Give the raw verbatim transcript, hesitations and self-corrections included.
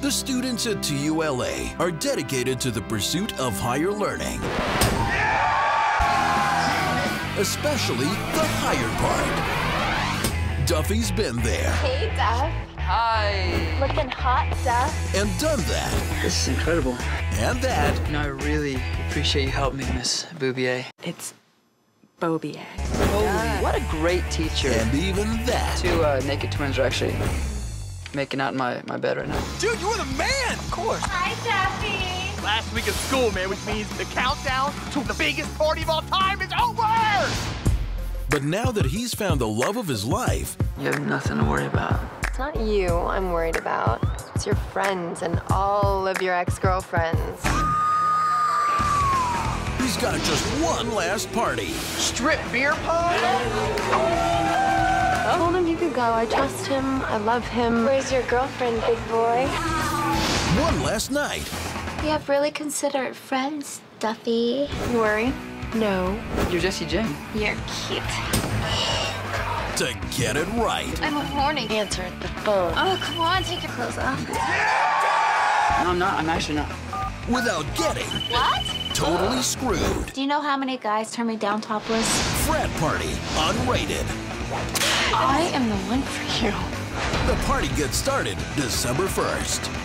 The students at T U L A are dedicated to the pursuit of higher learning. Especially the higher part. Duffy's been there. Hey, Duff. Hi. Looking hot, Duff. And done that. This is incredible. And that. You know, I really appreciate you helping me, Miss Boubier. It's Bobier. Holy, what a great teacher. And even that. Two uh, naked twins are actually making out in my, my bed right now. Dude, you were the man! Of course. Hi, Duffy. Last week of school, man, which means the countdown to the biggest party of all time is over! But now that he's found the love of his life, You have nothing to worry about. It's not you I'm worried about. It's your friends and all of your ex-girlfriends. he's got just one last party. Strip beer pong? I told him he could go. I trust him. I love him. Where's your girlfriend, big boy? One last night. We have really considerate friends, Duffy. You worry? No. You're Jessie Jane. You're cute. To get it right. I'm horny. Answer the phone. Oh, come on, take your clothes off. No, I'm not. I'm actually not. Without getting What? totally screwed. Do you know how many guys turn me down topless? Frat Party, unrated. I am the one for you. The party gets started December first.